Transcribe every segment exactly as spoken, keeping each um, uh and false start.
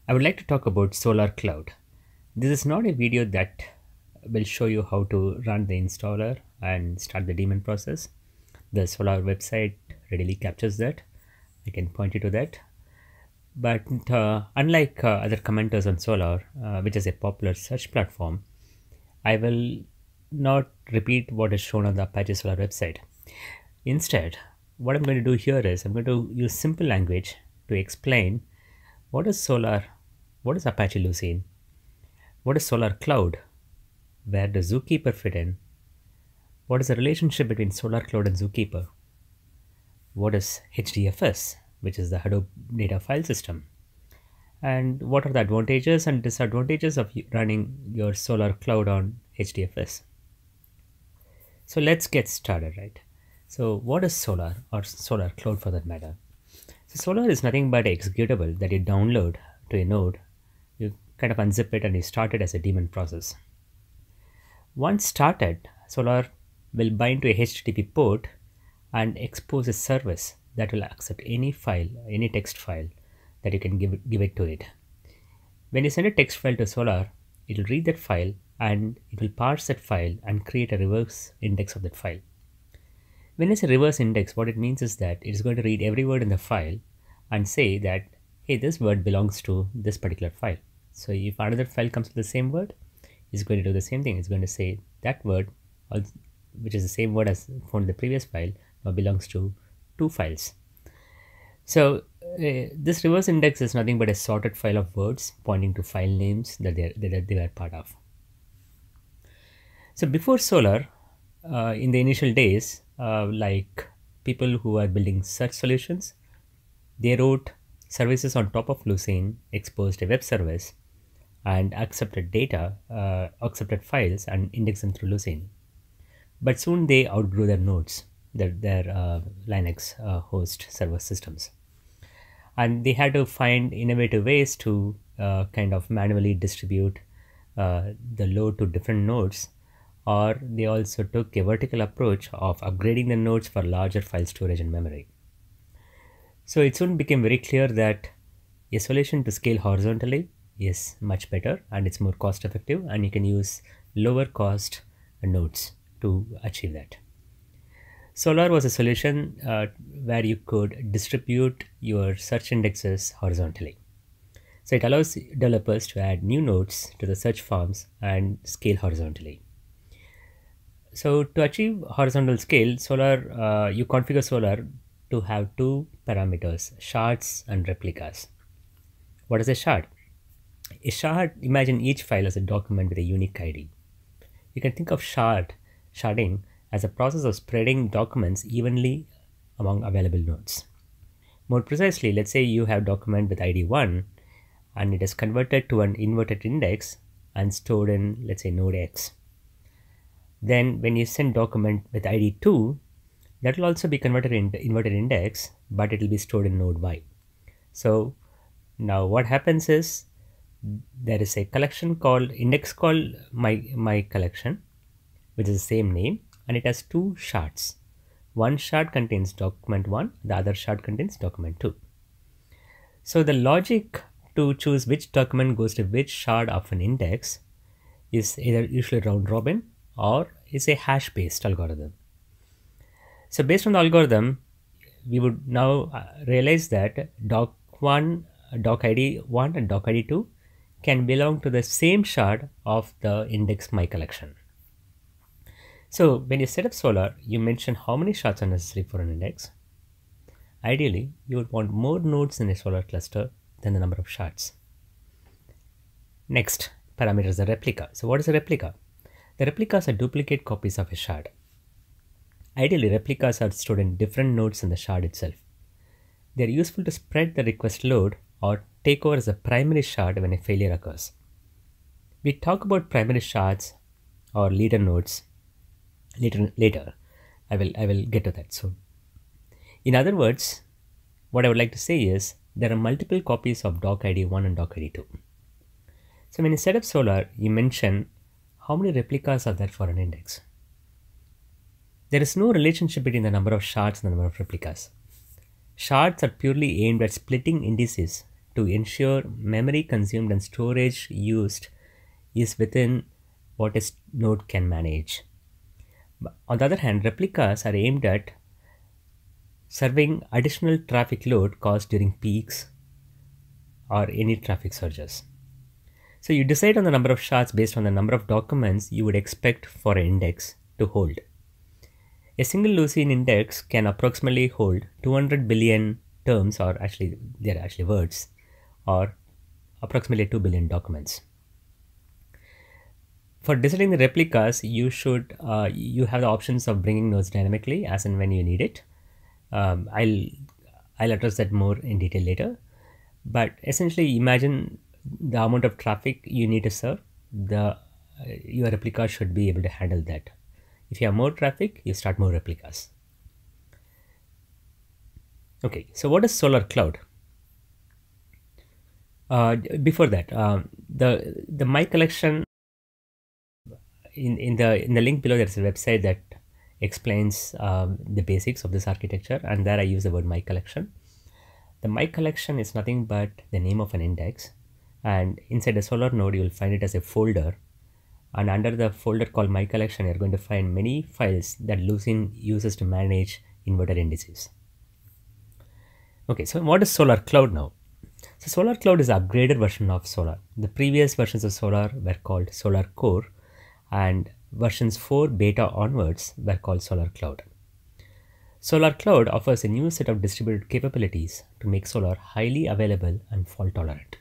I would like to talk about SOLRCloud. This is not a video that will show you how to run the installer and start the daemon process. The SOLR website readily captures that. I can point you to that. But uh, unlike uh, other commenters on SOLR, uh, which is a popular search platform, I will not repeat what is shown on the Apache SOLR website. Instead, what I'm going to do here is I'm going to use simple language to explain what is SOLR, what is Apache Lucene, what is SOLRCloud, where does Zookeeper fit in, what is the relationship between SOLRCloud and Zookeeper, what is H D F S, which is the Hadoop data file system, and what are the advantages and disadvantages of running your SOLRCloud on H D F S. So let's get started, right? So what is SOLR, or SOLRCloud for that matter? So SOLR is nothing but an executable that you download to a node. You kind of unzip it and you start it as a daemon process. Once started, SOLR will bind to a H T T P port and expose a service that will accept any file, any text file that you can give, give it to it. When you send a text file to SOLR, it will read that file and it will parse that file and create a reverse index of that file. When it's a reverse index, what it means is that it is going to read every word in the file and say that, hey, this word belongs to this particular file. So if another file comes with the same word, it's going to do the same thing. It's going to say that word, which is the same word as found in the previous file, now belongs to two files. So uh, this reverse index is nothing but a sorted file of words pointing to file names that they, that they were part of. So before SOLR, uh, in the initial days, uh, like people who are building search solutions, they wrote services on top of Lucene, exposed a web service, and accepted data, uh, accepted files, and indexed them through Lucene. But soon they outgrew their nodes, their, their uh, Linux uh, host server systems. And they had to find innovative ways to uh, kind of manually distribute uh, the load to different nodes, or they also took a vertical approach of upgrading the nodes for larger file storage and memory. So it soon became very clear that a solution to scale horizontally is much better and it's more cost effective, and you can use lower cost nodes to achieve that. SOLR was a solution uh, where you could distribute your search indexes horizontally. So it allows developers to add new nodes to the search farms and scale horizontally. So to achieve horizontal scale, SOLR, uh, you configure SOLR to have two parameters, shards and replicas. What is a shard? A shard, imagine each file as a document with a unique I D. You can think of shard, sharding as a process of spreading documents evenly among available nodes. More precisely, let's say you have document with I D one and it is converted to an inverted index and stored in, let's say, node X. Then when you send document with I D two, that will also be converted into inverted index, but it will be stored in node Y. So now what happens is there is a collection called index called my, my collection, which is the same name, and it has two shards. One shard contains document one, the other shard contains document two. So the logic to choose which document goes to which shard of an index is either usually round robin or is a hash based algorithm. So based on the algorithm, we would now realize that doc one, doc I D one and doc I D two can belong to the same shard of the index my collection. So when you set up SOLR, you mention how many shards are necessary for an index. Ideally, you would want more nodes in a SOLR cluster than the number of shards. Next parameter is the replica. So what is a replica? The replicas are duplicate copies of a shard. Ideally, replicas are stored in different nodes in the shard itself. They are useful to spread the request load or take over as a primary shard when a failure occurs. We talk about primary shards or leader nodes later. Later, I will I will get to that soon. In other words, what I would like to say is there are multiple copies of doc I D one and doc I D two. So when you set up SOLR, you mention how many replicas are there for an index. There is no relationship between the number of shards and the number of replicas. Shards are purely aimed at splitting indices to ensure memory consumed and storage used is within what a node can manage. But on the other hand, replicas are aimed at serving additional traffic load caused during peaks or any traffic surges. So you decide on the number of shards based on the number of documents you would expect for an index to hold. A single Lucene index can approximately hold two hundred billion terms, or actually they are actually words, or approximately two billion documents. For deciding the replicas, you should uh, you have the options of bringing nodes dynamically as and when you need it. Um, I'll I'll address that more in detail later. But essentially, imagine the amount of traffic you need to serve. The uh, your replica should be able to handle that. If you have more traffic, you start more replicas. Okay, so what is SOLRCloud? Uh, before that, uh, the the my collection in in the in the link below, there's a website that explains um, the basics of this architecture, and there I use the word my collection. The my collection is nothing but the name of an index, and inside a SOLR node you will find it as a folder, and under the folder called my collection you're going to find many files that Lucene uses to manage inverted indices. Okay, so what is SOLRCloud now? So SOLRCloud is an upgraded version of SOLR. The previous versions of SOLR were called SOLR Core, and versions four beta onwards were called SOLRCloud. SOLRCloud offers a new set of distributed capabilities to make SOLR highly available and fault tolerant.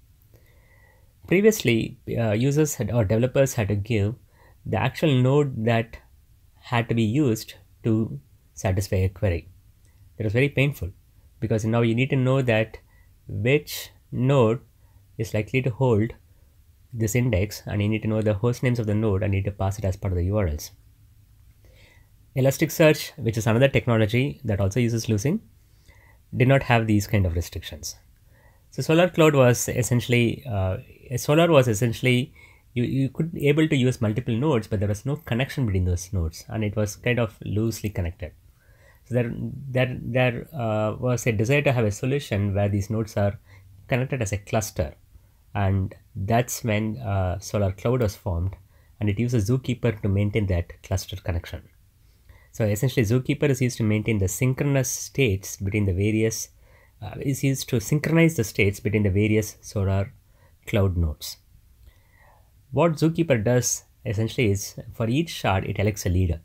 Previously, uh, users had, or developers had to give the actual node that had to be used to satisfy a query. That was very painful, because now you need to know that which node is likely to hold this index, and you need to know the host names of the node and need to pass it as part of the U R Ls. Elasticsearch, which is another technology that also uses Lucene, did not have these kind of restrictions. So SOLRCloud was essentially, uh, SOLR was essentially, you, you could be able to use multiple nodes, but there was no connection between those nodes, and it was kind of loosely connected. So there, there, there uh, was a desire to have a solution where these nodes are connected as a cluster, and that's when uh, SOLRCloud was formed, and it uses Zookeeper to maintain that cluster connection. So essentially, Zookeeper is used to maintain the synchronous states between the various, uh, is used to synchronize the states between the various SOLRCloud nodes. What Zookeeper does essentially is, for each shard, it elects a leader.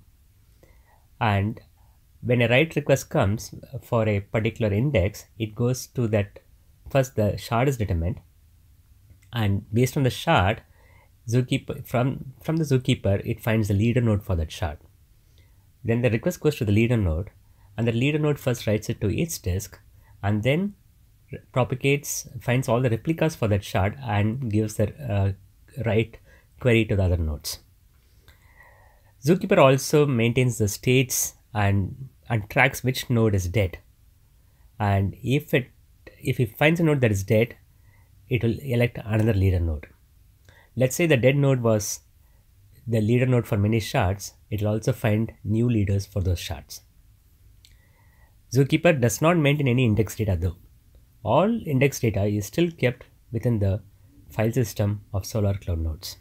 And when a write request comes for a particular index, it goes to that, first the shard is determined, and based on the shard, Zookeeper, from, from the Zookeeper, it finds the leader node for that shard. Then the request goes to the leader node, and the leader node first writes it to its disk, and then propagates, finds all the replicas for that shard and gives the uh, write query to the other nodes. Zookeeper also maintains the states and, and tracks which node is dead. And if it if it finds a node that is dead, it will elect another leader node. Let's say the dead node was the leader node for many shards, it will also find new leaders for those shards. Zookeeper does not maintain any index data though. All index data is still kept within the file system of SOLRCloud nodes.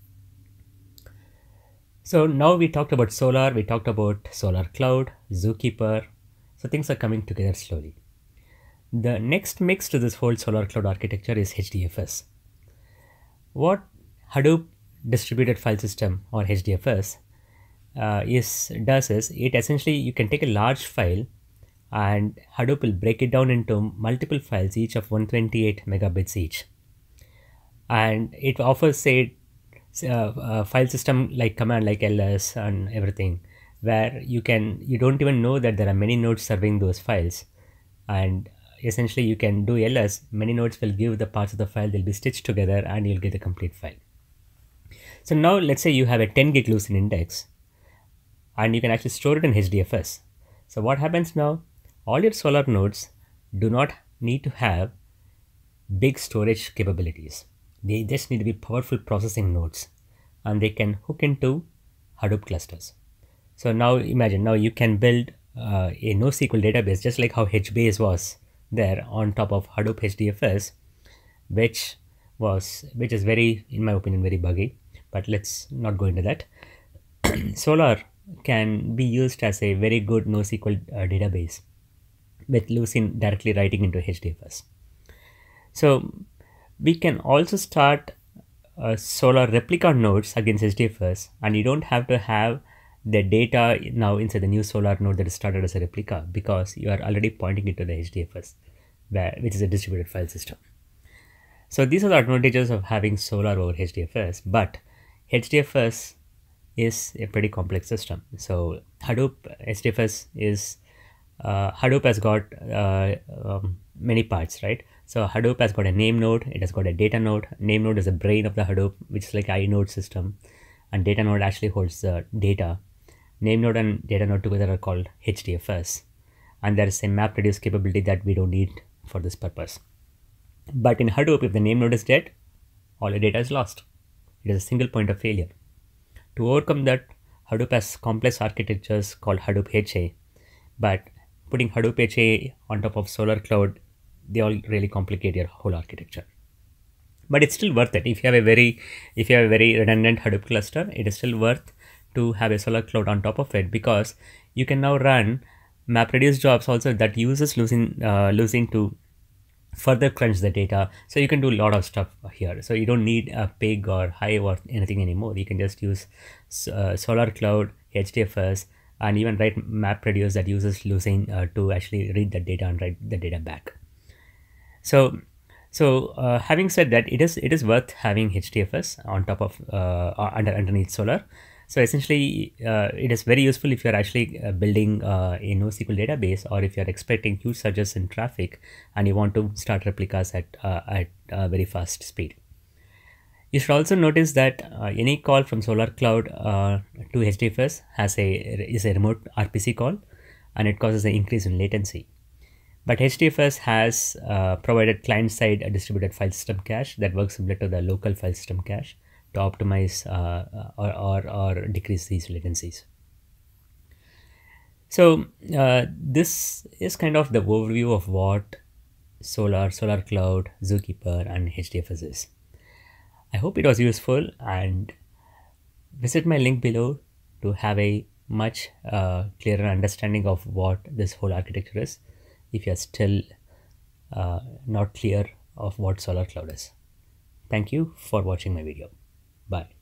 So now we talked about SOLR, we talked about SOLRCloud, Zookeeper, so things are coming together slowly. The next mix to this whole SOLRCloud architecture is H D F S. What Hadoop distributed file system, or H D F S, uh, is does is it essentially, you can take a large file and Hadoop will break it down into multiple files, each of one hundred twenty-eight megabits each, and it offers, say, uh, a file system like command like L S and everything, where you can you don't even know that there are many nodes serving those files, and essentially you can do L S, many nodes will give the parts of the file, they'll be stitched together and you'll get the complete file. So now let's say you have a ten gig Lucene index and you can actually store it in H D F S. So what happens now? All your SOLR nodes do not need to have big storage capabilities. They just need to be powerful processing nodes, and they can hook into Hadoop clusters. So now imagine, now you can build uh, a NoSQL database just like how H base was there on top of Hadoop H D F S. which was which is very, in my opinion, very buggy. But let's not go into that. SOLR can be used as a very good NoSQL uh, database with Lucene directly writing into H D F S. So we can also start uh, SOLR replica nodes against H D F S, and you don't have to have the data now inside the new SOLR node that is started as a replica, because you are already pointing it to the H D F S, where, which is a distributed file system. So these are the advantages of having SOLR over H D F S, but H D F S is a pretty complex system. So Hadoop H D F S is uh, Hadoop has got uh, um, many parts, right? So Hadoop has got a name node, it has got a data node. Name node is the brain of the Hadoop, which is like inode system, and data node actually holds the data. Name node and data node together are called H D F S, and there is a map reduce capability that we don't need for this purpose. But in Hadoop, if the name node is dead, all the data is lost. It is a single point of failure. To overcome that, Hadoop has complex architectures called Hadoop H A, but putting Hadoop H A on top of SOLRCloud, they all really complicate your whole architecture. But it's still worth it. If you have a very, if you have a very redundant Hadoop cluster, it is still worth to have a SOLRCloud on top of it, because you can now run MapReduce jobs also that uses Lucene, uh, Lucene to further crunch the data. So you can do a lot of stuff here. So you don't need a pig or hive or anything anymore. You can just use uh, SOLRCloud, H D F S, and even write MapReduce that uses Lucene uh, to actually read the data and write the data back. So, so uh, having said that, it is it is worth having H D F S on top of uh, under underneath SOLR. So essentially, uh, it is very useful if you're actually uh, building uh, a NoSQL database, or if you're expecting huge surges in traffic and you want to start replicas at uh, at uh, very fast speed. You should also notice that uh, any call from SOLRCloud uh, to H D F S has a is a remote R P C call, and it causes an increase in latency. But H D F S has uh, provided client-side distributed file system cache that works similar to the local file system cache to optimize uh, or, or, or decrease these latencies. So uh, this is kind of the overview of what SOLR, SOLRCloud, Zookeeper and H D F S is. I hope it was useful, and visit my link below to have a much uh, clearer understanding of what this whole architecture is, if you are still uh, not clear of what SOLRCloud is. Thank you for watching my video. Bye.